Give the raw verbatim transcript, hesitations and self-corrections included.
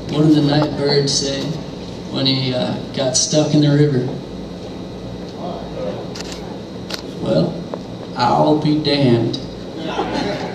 What did the night bird say when he uh, got stuck in the river? Well, I'll be damned.